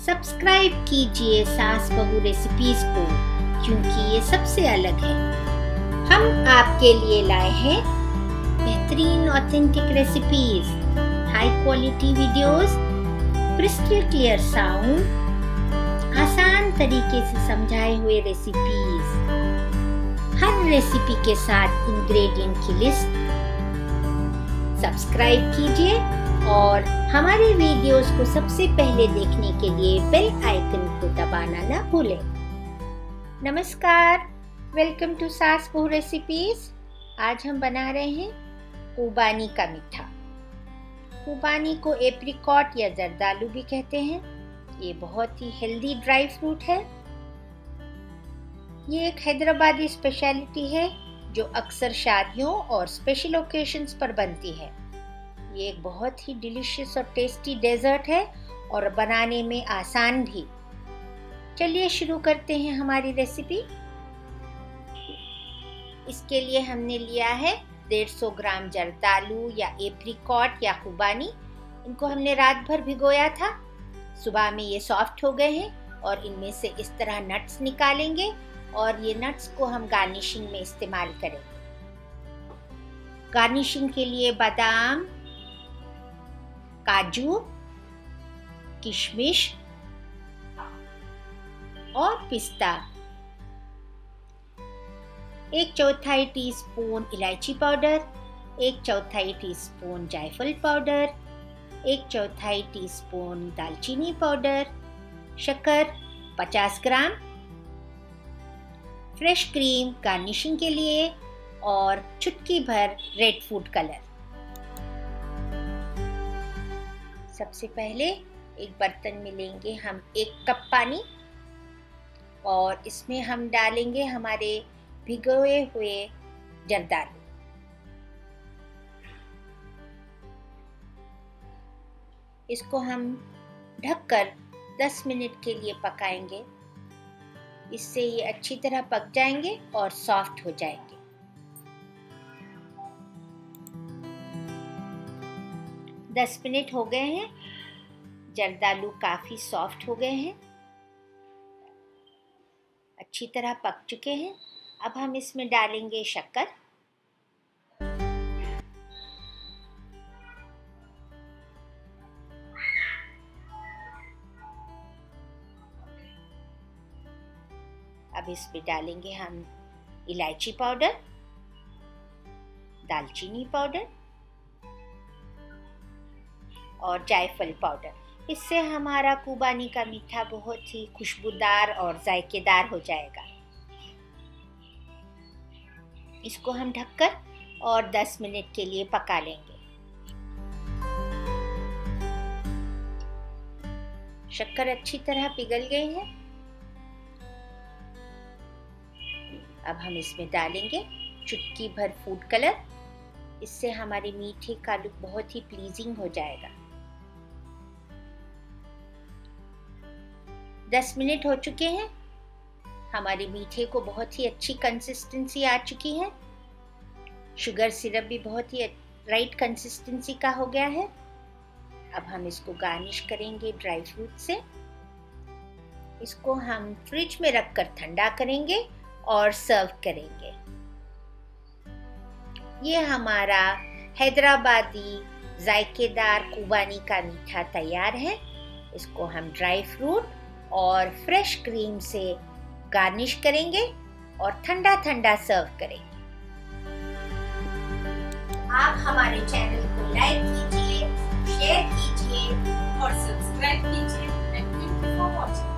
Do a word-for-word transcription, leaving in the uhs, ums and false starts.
Subscribe कीजिए सास बहू रेसिपीज को, क्योंकि ये सबसे अलग है। हम आपके लिए लाए हैं बेहतरीन authentic recipes, high quality videos, crystal clear sound, आसान तरीके से समझाए हुए रेसिपीज, हर रेसिपी के साथ इंग्रेडिएंट की लिस्ट। सब्सक्राइब कीजिए और हमारे वीडियोस को सबसे पहले देखने के लिए बेल आइकन को दबाना ना भूलें। नमस्कार, वेलकम टू सास बहू रेसिपीज। आज हम बना रहे हैं खुबानी का मीठा। खुबानी को एप्रिकॉट या जर्दालू भी कहते हैं। ये बहुत ही हेल्दी ड्राई फ्रूट है। ये एक हैदराबादी स्पेशलिटी है जो अक्सर शादियों और स्पेशल ओकेशंस पर बनती है। ये एक बहुत ही डिलीशियस और टेस्टी डेजर्ट है और बनाने में आसान भी। चलिए शुरू करते हैं हमारी रेसिपी। इसके लिए हमने लिया है डेढ़ सौ ग्राम जर्दालू या एप्रिकॉट या खुबानी। इनको हमने रात भर भिगोया था। सुबह में ये सॉफ्ट हो गए हैं और इनमें से इस तरह नट्स निकालेंगे और ये नट्स को हम गार्निशिंग में इस्तेमाल करेंगे। गार्निशिंग के लिए बादाम, काजू, किशमिश और पिस्ता, एक चौथाई टीस्पून इलायची पाउडर, एक चौथाई टीस्पून जायफल पाउडर, एक चौथाई टीस्पून दालचीनी पाउडर, शक्कर पचास ग्राम, फ्रेश क्रीम गार्निशिंग के लिए और चुटकी भर रेड फूड कलर। सबसे पहले एक बर्तन में लेंगे हम एक कप पानी और इसमें हम डालेंगे हमारे भिगोए हुए जर्दालू। इसको हम ढककर दस मिनट के लिए पकाएंगे। इससे ये अच्छी तरह पक जाएंगे और सॉफ्ट हो जाएंगे। दस मिनट हो गए हैं। जर्दालू काफी सॉफ्ट हो गए हैं, अच्छी तरह पक चुके हैं। अब हम इसमें डालेंगे शक्कर। अब इसमें डालेंगे हम इलायची पाउडर, दालचीनी पाउडर और जायफल पाउडर। इससे हमारा खुबानी का मीठा बहुत ही खुशबूदार और जायकेदार हो जाएगा। इसको हम ढककर और दस मिनट के लिए पका लेंगे। शक्कर अच्छी तरह पिघल गई है। अब हम इसमें डालेंगे चुटकी भर फूड कलर। इससे हमारे मीठे का लुक बहुत ही प्लीजिंग हो जाएगा। दस मिनट हो चुके हैं। हमारे मीठे को बहुत ही अच्छी कंसिस्टेंसी आ चुकी है। शुगर सिरप भी बहुत ही राइट कंसिस्टेंसी का हो गया है। अब हम इसको गार्निश करेंगे ड्राई फ्रूट से। इसको हम फ्रिज में रखकर ठंडा करेंगे और सर्व करेंगे। ये हमारा हैदराबादी जायकेदार खुबानी का मीठा तैयार है। इसको हम ड्राई फ्रूट और फ्रेश क्रीम से गार्निश करेंगे और ठंडा ठंडा सर्व करेंगे। आप हमारे चैनल को लाइक कीजिए, शेयर कीजिए और सब्सक्राइब कीजिए। Thank you for watching.